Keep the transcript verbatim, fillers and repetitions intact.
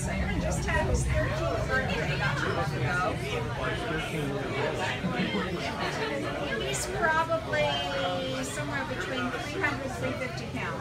So Aaron just had his thirteenth birthday not too long ago. He's probably somewhere between three hundred and three hundred fifty pounds.